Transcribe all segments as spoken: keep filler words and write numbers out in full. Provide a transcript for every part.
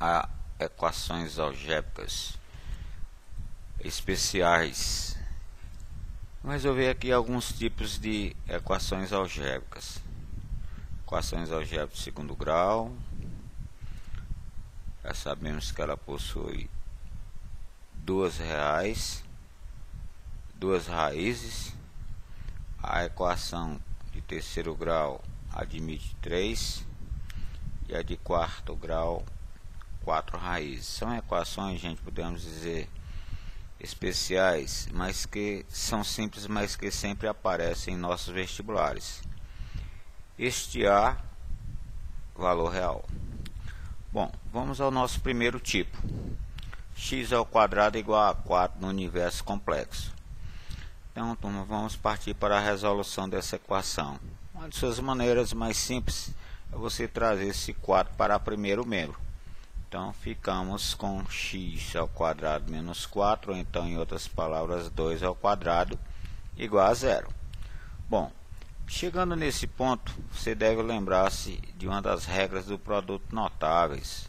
a equações algébricas especiais. Vamos resolver aqui alguns tipos de equações algébricas. Equações algébricas de segundo grau. Já sabemos que ela possui duas reais, duas raízes. A equação de terceiro grau admite três e a de quarto grau quatro raízes. São equações, gente, podemos dizer especiais, mas que são simples, mas que sempre aparecem em nossos vestibulares. Este A, valor real. Bom, vamos ao nosso primeiro tipo. X ao quadrado igual a quatro no universo complexo. Então, turma, vamos partir para a resolução dessa equação. Uma de suas maneiras mais simples é você trazer esse quatro para o primeiro membro. Então, ficamos com x ao quadrado menos quatro, ou então, em outras palavras, dois ao quadrado igual a zero. Bom, chegando nesse ponto, você deve lembrar-se de uma das regras do produto notáveis.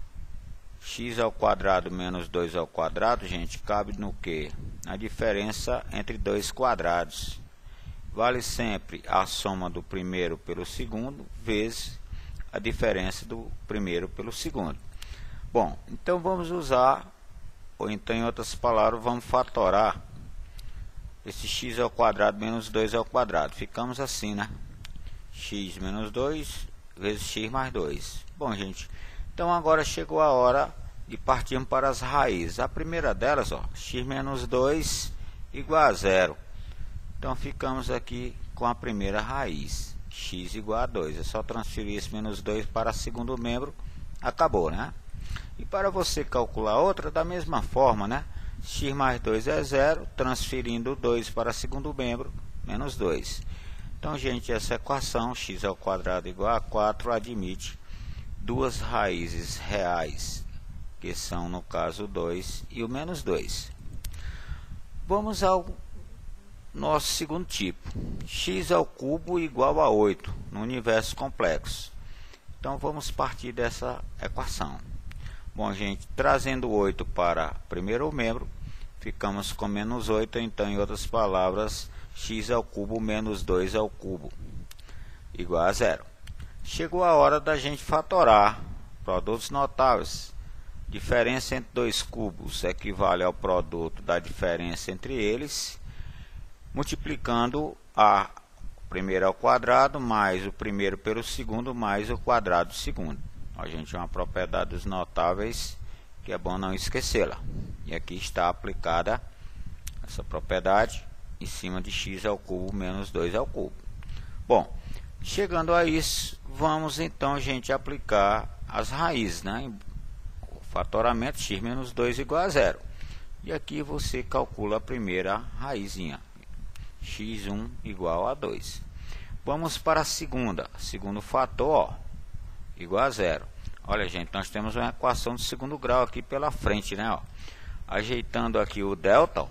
X ao quadrado menos dois ao quadrado, gente, cabe no que? A diferença entre dois quadrados. Vale sempre a soma do primeiro pelo segundo, vezes a diferença do primeiro pelo segundo. Bom, então vamos usar, ou então em outras palavras, vamos fatorar esse x ao quadrado menos dois ao quadrado. Ficamos assim, né? X menos dois vezes x mais dois. Bom, gente, então agora chegou a hora de partirmos para as raízes. A primeira delas, ó, x menos dois igual a zero. Então ficamos aqui com a primeira raiz, x igual a dois. É só transferir esse menos dois para o segundo membro, acabou, né? E para você calcular outra, da mesma forma, né? X mais dois é zero, transferindo dois para o segundo membro, menos dois. Então, gente, essa equação, x ao quadrado igual a quatro, admite duas raízes reais, que são, no caso, dois e o menos dois. Vamos ao nosso segundo tipo. X ao cubo igual a oito, no universo complexo. Então, vamos partir dessa equação. Bom, gente, trazendo oito para o primeiro membro, ficamos com menos oito. Então, em outras palavras, x ao cubo menos dois ao cubo igual a zero. Chegou a hora da gente fatorar produtos notáveis. Diferença entre dois cubos equivale ao produto da diferença entre eles, multiplicando a primeiro ao quadrado mais o primeiro pelo segundo mais o quadrado do segundo. A gente, é uma propriedade dos notáveis que é bom não esquecê-la. E aqui está aplicada essa propriedade em cima de x ao cubo menos dois ao cubo. Bom, chegando a isso, vamos então, gente, aplicar as raízes, né? O fatoramento x menos dois igual a zero. E aqui você calcula a primeira raizinha, x um igual a dois. Vamos para a segunda. Segundo fator, ó, igual a zero. Olha, gente, nós temos uma equação de segundo grau aqui pela frente, né? Ó. Ajeitando aqui o delta, ó,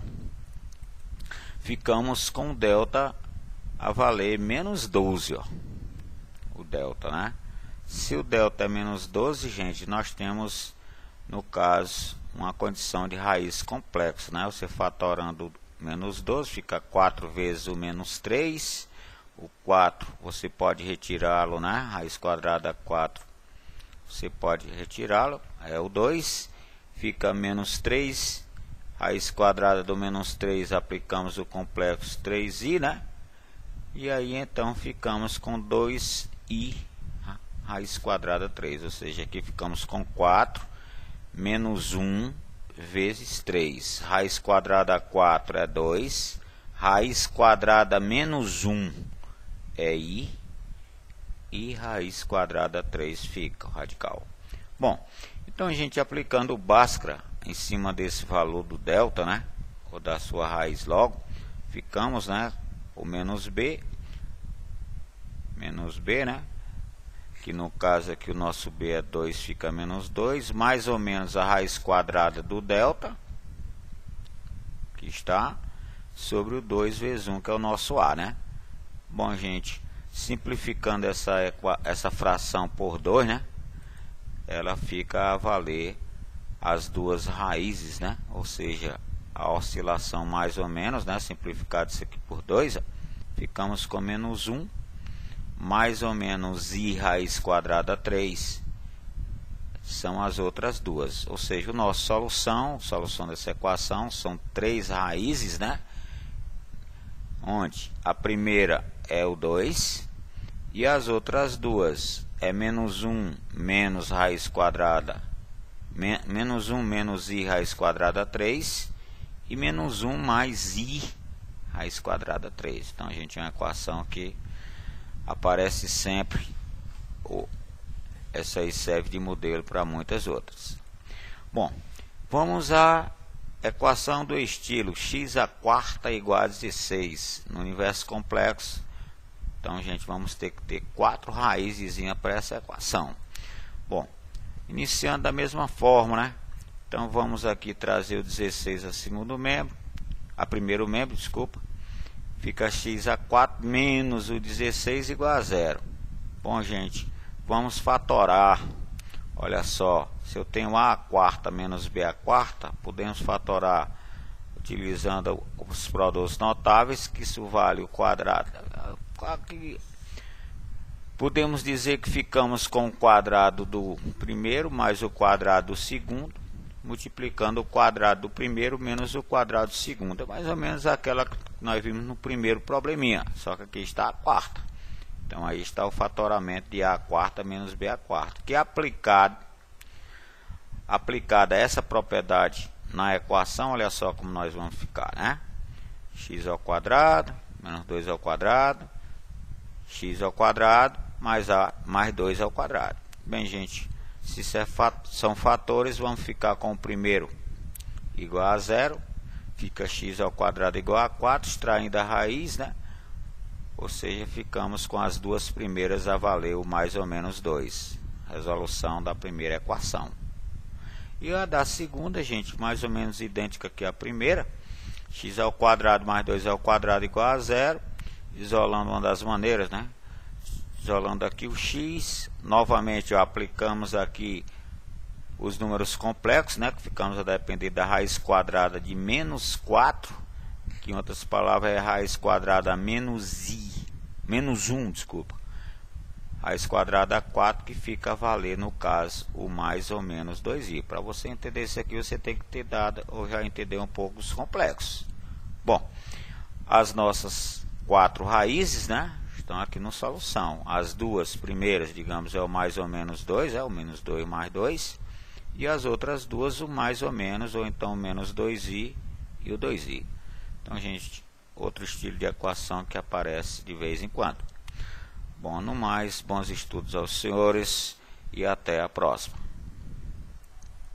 ficamos com o delta a valer menos doze, ó. O delta, né? Se o delta é menos doze, gente, nós temos, no caso, uma condição de raiz complexa, né? Você fatorando menos doze, fica quatro vezes o menos três. O quatro, você pode retirá-lo, né? Raiz quadrada quatro, você pode retirá-lo, é o dois. Fica menos três, raiz quadrada do menos três, aplicamos o complexo três i, né? E aí, então, ficamos com dois i, raiz quadrada três. Ou seja, aqui ficamos com quatro menos um vezes três. Raiz quadrada quatro é dois. Raiz quadrada menos um é i. E raiz quadrada três fica o radical. Bom, então, a gente, aplicando o Bhaskara em cima desse valor do delta, né? Ou da sua raiz logo, ficamos, né? O menos b, menos b, né? Que no caso aqui o nosso b é dois, fica menos dois, mais ou menos a raiz quadrada do delta, que está sobre o dois vezes um, que é o nosso a, né? Bom, gente, simplificando essa, essa fração por dois, né? ela fica a valer as duas raízes, né? Ou seja, a oscilação mais ou menos, né? Simplificado isso aqui por dois, ó, ficamos com menos um, mais ou menos i raiz quadrada três, são as outras duas. Ou seja, a nossa solução, solução dessa equação, são três raízes, né? Onde a primeira é o dois e as outras duas é menos um menos raiz quadrada, men menos um menos i raiz quadrada três e menos um mais i raiz quadrada três. Então a gente tem uma equação que aparece sempre, ou essa aí serve de modelo para muitas outras. Bom, vamos à equação do estilo x a quarta igual a dezesseis no universo complexo. Então, gente, vamos ter que ter quatro raízes para essa equação. Bom, iniciando da mesma forma, né? Então, vamos aqui trazer o dezesseis a segundo membro, a primeiro membro, desculpa. Fica x a quatro menos o dezesseis igual a zero. Bom, gente, vamos fatorar. Olha só, se eu tenho a quarta menos b a quarta, podemos fatorar utilizando os produtos notáveis, que isso vale o quadrado. Podemos dizer que ficamos com o quadrado do primeiro mais o quadrado do segundo, multiplicando o quadrado do primeiro menos o quadrado do segundo. É mais ou menos aquela que nós vimos no primeiro probleminha, só que aqui está a quarta. Então aí está o fatoramento de a quarta menos b a quarta, que é aplicado, aplicada essa propriedade na equação, olha só como nós vamos ficar, né? X ao quadrado menos dois ao quadrado, x ao quadrado mais a mais dois ao quadrado. Bem, gente, se isso é fat, são fatores, vamos ficar com o primeiro igual a zero, fica x ao quadrado igual a quatro, extraindo a raiz, né? Ou seja, ficamos com as duas primeiras a valer o mais ou menos dois. Resolução da primeira equação. E a da segunda, gente, mais ou menos idêntica que a primeira. X ao quadrado mais dois ao quadrado igual a zero. Isolando uma das maneiras, né? Isolando aqui o x. Novamente, ó, aplicamos aqui os números complexos, né? Que ficamos a depender da raiz quadrada de menos quatro. Que em outras palavras é raiz quadrada menos i. Menos um, desculpa. Raiz quadrada quatro, que fica a valer, no caso, o mais ou menos dois i. Para você entender isso aqui, você tem que ter dado ou já entender um pouco os complexos. Bom, as nossas quatro raízes, né, estão aqui na solução. As duas primeiras, digamos, é o mais ou menos dois, é o menos dois mais dois. E as outras duas, o mais ou menos, ou então o menos dois i e o dois i. Então, gente, outro estilo de equação que aparece de vez em quando. Bom, no mais, bons estudos aos senhores e até a próxima.